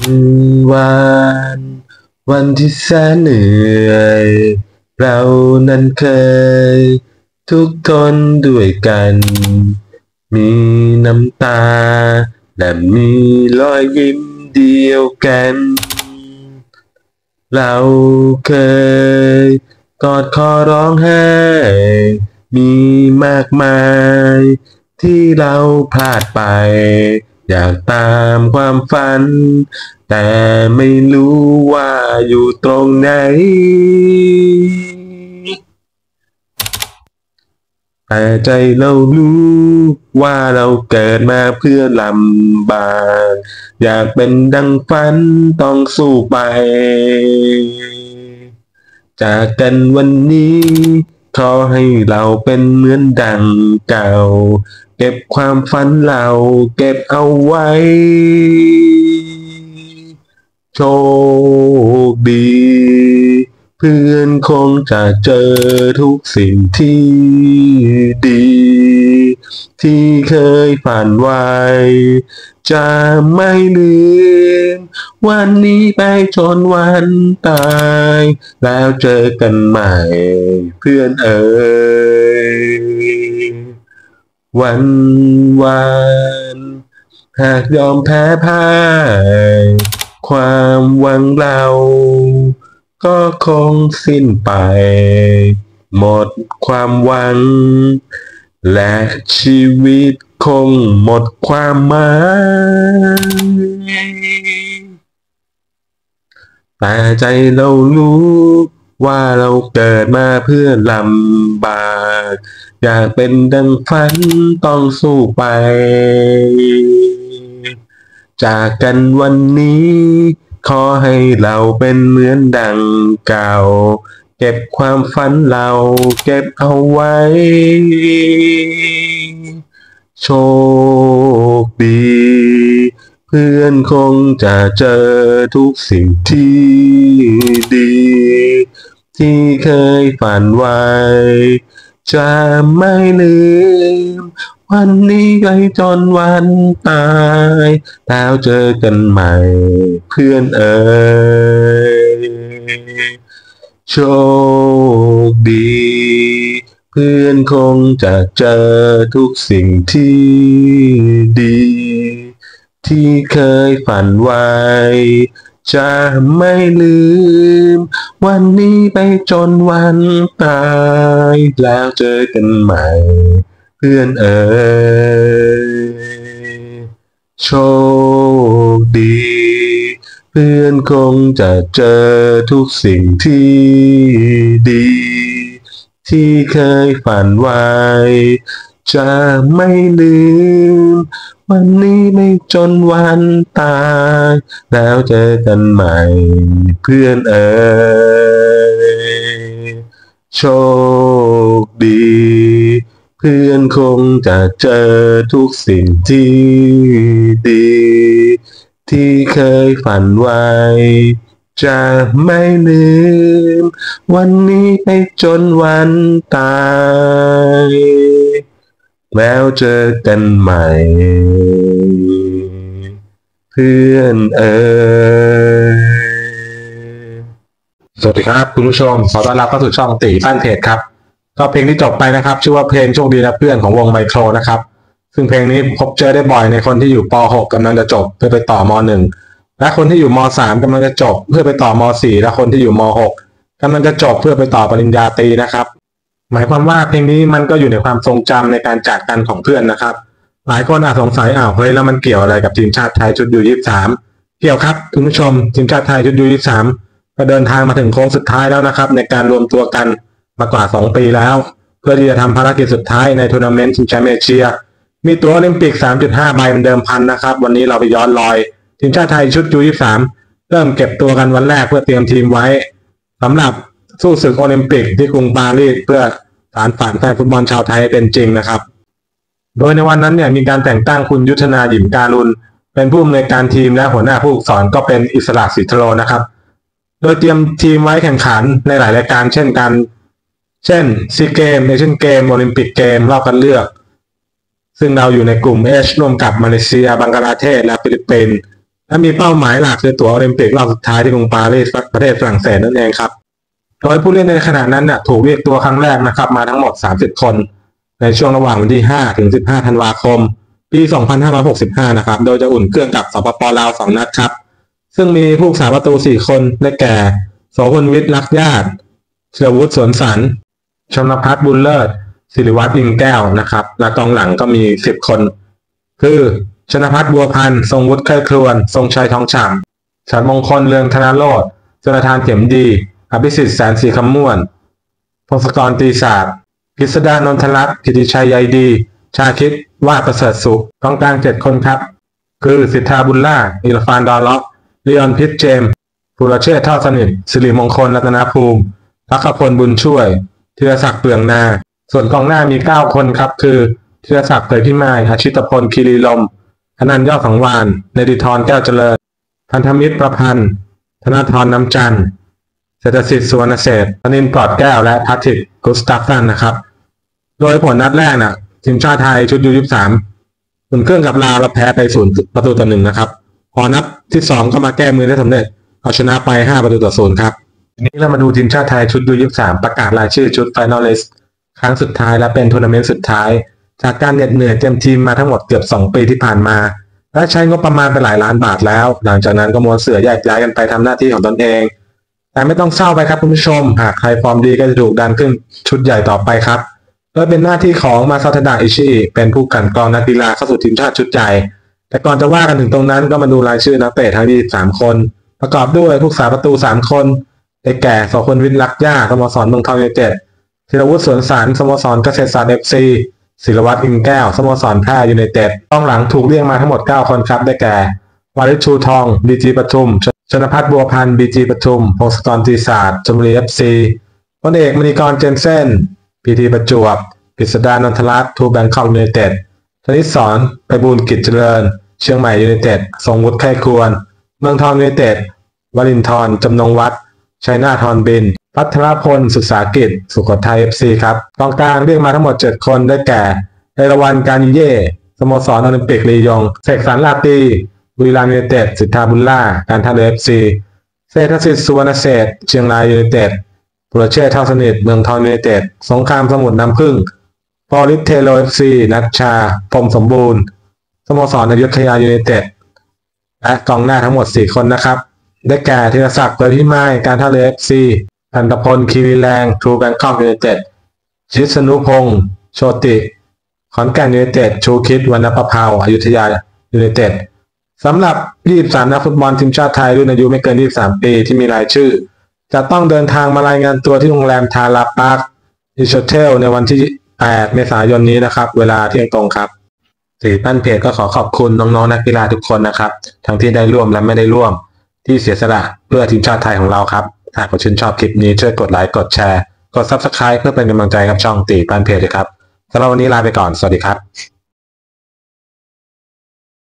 วันวันที่แสนเหนื่อยเรานั้นเคยทุกข์ทนด้วยกันมีน้ำตาและมีรอยยิ้มเดียวกันเราเคยกอดคอร้องไห้มีมากมายที่เราพลาดไปอยากตามความฝันแต่ไม่รู้ว่าอยู่ตรงไหนแต่ใจเรารู้ว่าเราเกิดมาเพื่อลำบากอยากเป็นดังฝันต้องสู้ไปจากกันวันนี้ขอให้เราเป็นเหมือนดังเก่าเก็บความฝันเราเก็บเอาไว้โชคดีเพื่อนคงจะเจอทุกสิ่งที่ดีที่เคยฝันไว้จะไม่ลืมวันนี้ไปจนวันตายแล้วเจอกันใหม่เพื่อนเอ๋ยวันหากยอมแพ้พ่ายความหวังเราก็คงสิ้นไปหมดความหวังและชีวิตคงหมดความหมายแต่ใจเรารู้ว่าเราเกิดมาเพื่อลำบากอยากเป็นดังฝันต้องสู้ไปจากกันวันนี้ขอให้เราเป็นเหมือนดังเก่าเก็บความฝันเราเก็บเอาไว้โชคดีเพื่อนคงจะเจอทุกสิ่งที่ดีที่เคยฝันไว้จะไม่ลืมวันนี้ไปจนวันตายแล้วเจอกันใหม่เพื่อนเอ๋ยโชคดีเพื่อนคงจะเจอทุกสิ่งที่ดีที่เคยฝันไว้จะไม่ลืมวันนี้ไปจนวันตายแล้วเจอกันใหม่เพื่อนเอ๋ยโชคดีเพื่อนคงจะเจอทุกสิ่งที่ดีที่เคยฝันไว้จะไม่ลืมวันนี้ไม่จนวันตายแล้วเจอกันใหม่เพื่อนเอ๋ยโชคดีเพื่อนคงจะเจอทุกสิ่งที่ดีที่เคยฝันไว้จะไม่ลืมวันนี้ไปจนวันตายแล้วเจอกันใหม่เพื่อนเอ๋ยสวัสดีครับคุณผู้ชมขอต้อนรับเข้าสู่ช่องตีบ้านเพจครับก็เพลงที่จบไปนะครับชื่อว่าเพลงโชคดีนะเพื่อนของวงไมโครนะครับซึ่งเพลงนี้พบเจอได้บ่อยในคนที่อยู่ป .6 กำลังจะจบเพื่อไปต่อม .1 และคนที่อยู่ม .3 กำลังจะจบเพื่อไปต่อม .4 และคนที่อยู่ม .6 กำลังจะจบเพื่อไปต่อปริญญาตรีนะครับหมายความว่าเพลงนี้มันก็อยู่ในความทรงจำในการจากกันของเพื่อนนะครับหลายคนอาจสงสัยเฮ้ยแล้วมันเกี่ยวอะไรกับทีมชาติไทยชุดU23เกี่ยวครับคุณผู้ชมทีมชาติไทยชุดU23ก็เดินทางมาถึงโค้งสุดท้ายแล้วนะครับในการรวมตัวกันมากว่า2 ปีแล้วเพื่อที่จะทำภารกิจสุดท้ายในทัวร์นาเมนต์ชิงแชมป์เอเชียมีตั๋วโอลิมปิก 3.5 ใบเป็นเดิมพันนะครับวันนี้เราไปย้อนรอยทีมชาติไทยชุดU23เริ่มเก็บตัวกันวันแรกเพื่อเตรียมทีมไว้สำหรับสู้ศึกโอลิมปิกที่กรุงปารีสเพื่อสานฝันแฟนฟุตบอลชาวไทยเป็นจริงนะครับโดยในวันนั้นเนี่ยมีการแต่งตั้งคุณยุทธนาหยิมการุณเป็นผู้อำนวยการทีมและหัวหน้าผู้ฝึกสอนก็เป็นอิสระศรีทโรนะครับโดยเตรียมทีมไว้แข่งขันในหลายรายการเช่นซีเกมเอเชียนเกมโอลิมปิกเกมรอบคัดเลือกซึ่งเราอยู่ในกลุ่ม H ร่วมกับมาเลเซียบังกลาเทศและฟิลิปปินส์และมีเป้าหมายหลักคือตั๋วโอลิมปิกรอบสุดท้ายที่กรุงปารีสประเทศฝรั่งเศสนั่นเองครับโดยผู้เล่นในขณะนั้นถูกเรียกตัวครั้งแรกนะครับมาทั้งหมด30คนในช่วงระหว่างวันที่5ถึง15ธันวาคมปี2565นะครับโดยจะอุ่นเครื่องกับสปป.ลาว2นัดครับซึ่งมีผู้รักษาประตู4คนได้แก่โสพลวิทย์รักญาติเฉลิมวุฒิสวนสรรชนภัทรบุญเลิศศิริวัฒน์อินแก้วนะครับและกองหลังก็มี10คนคือชนภัทรบัวพันธ์ทรงวุฒิไข้ครวนทรงชัยทองฉ่ำฉัตรมงคลเรืองธนโรจน์จนทานเข็มดีอภิสิทธิ์แสนศรีคำม่วนพงศกรตีศาสตร์กฤษดานนทรัตน์กิติชัยใยดีชาคิดวาดประเสริฐสุขกองกลาง7คนครับคือสิทธาบุญล่าอิรฟานดอลล็อกลีออนพิทเจมส์ปุรเชษฐ์เท่าสนิทสิริมงคลรัตนภูมิพักพลบุญช่วยธีรศักดิ์เปลืองนาส่วนกองหน้ามี9คนครับคือธีรศักดิ์เผยพิมายอาชิตพลคีรีลมอนันต์ยอดสังวานเนดิธรแก้วเจริญพันธมิตรประพันธ์ธนาธรน้ำจันทร์เศรษฐศิษย์สุวรรณเศรษฐ์ธนินทร์ปลอดแก้วและพัทริกกุสตัฟสันนะครับโดยผลนัดแรกทีมชาติไทยชุดU23อุ่นเครื่องกับลาวและแพ้ไป0-1นะครับพอนัดที่2ก็มาแก้มือได้สำเร็จเอาชนะไป5-0ครับทีนี้เรามาดูทีมชาติไทยชุดU23ประกาศรายชื่อชุดไฟนอลลิสต์ครั้งสุดท้ายและเป็นทัวร์นาเมนต์สุดท้ายจากการเหน็ดเหนื่อยเต็มทีมมาทั้งหมดเกือบ2ปีที่ผ่านมาและใช้งบประมาณไปหลายล้านบาทแล้วหลังจากนั้นก็ม้วนเสือแยกย้ายกันไปทำหน้าที่ของตนเองแต่ไม่ต้องเศร้าไปครับคุณผู้ชมหากใครฟอร์มดีก็จะถูกดันขึ้นชุดใหญ่ต่อไปครับโดยเป็นหน้าที่ของมาซาทดะอิชิเป็นผู้กลั่นกรองนักกีฬาเข้าสู่ทีมชาติชุดใหญ่แต่ก่อนจะว่ากันถึงตรงนั้นก็มาดูรายชื่อนักเตะทั้ง23คนประกอบด้วยผู้รักษาประตู3คนได้แก่โสพลวิทย์รักญาติสโมสรเมืองทองยูไนเต็ดธีรวุฒิสวนสรรสโมสรเกษตรศาสตร์ FC ศิรวัฒน์อินแก้วสโมสรแพร่ยูไนเต็ดกองหลังถูกเรียกมาทั้งหมด9คนครับได้แก่วาริชชูทองบีจีปทุมชนภัทรบัวพันธ์บีจีปทุมพงศกรตีศาสตร์ชลบุรี FC พลเอกมณีกรเจนเซ่นพีทีประจวบกฤษดานนทรัตน์ทูแบงคอกยูไนเต็ดธนิศรไพบูลย์กิจเจริญเชียงใหม่ยูไนเต็ดทรงวุฒิไข้ครวนเมืองทองยูไนเต็ดวรินทร์จำนงวัฒน์ชัยนาทรบินพัทรพลศึกษากิจสุโขทัย FC ครับกองกลางเรียกมาทั้งหมด7คนได้แก่เอราวัณการิเย่สโมสรโอลิมปิกลียงเสกสรรลาตีบุรีรัมย์ยูไนเต็ดสิทธาบุญล่าการท่าเรือ FC เศรษฐศิษย์สุวรรณเศรษฐ์เชียงรายยูไนเต็ดปุรเชษฐ์เท่าสนิทเมืองทองยูไนเต็ดสงครามสมุทรน้ำผึ้งปอลิสเทโล FC นัชชาพรหมสมบูรณ์สโมสรอยุธยายูไนเต็ดและกองหน้าทั้งหมด4คนนะครับได้แก่ธีรศักดิ์เผยพิมายการท่าเรือ FC พันธพลคีรีแรงทรูแบงคอกยูไนเต็ดชิสนุพงษ์โชติขอนแก่นยูไนเต็ดชูคิดวรรณประภาอยุธยายูไนเต็ดสำหรับ23นักฟุตบอลทีมชาติไทยรุ่นอายุไม่เกิน23ปีที่มีรายชื่อจะต้องเดินทางมารายงานตัวที่โรงแรมทาราพาร์คอิชเทลในวันที่8เมษายนนี้นะครับเวลาเที่ยงตรงครับสีปั้นเพจก็ขอขอบคุณน้องๆนักกีฬาทุกคนนะครับทั้งที่ได้ร่วมและไม่ได้ร่วมที่เสียสละเพื่อทีมชาติไทยของเราครับหากคุณชื่นชอบคลิปนี้ช่วยกดไลค์กดแชร์กด Subscribe เพื่อเป็นกำลังใจกับช่องตีปั้นเพจเลยครับสำหรับวันนี้ลาไปก่อนสวัสดีครับ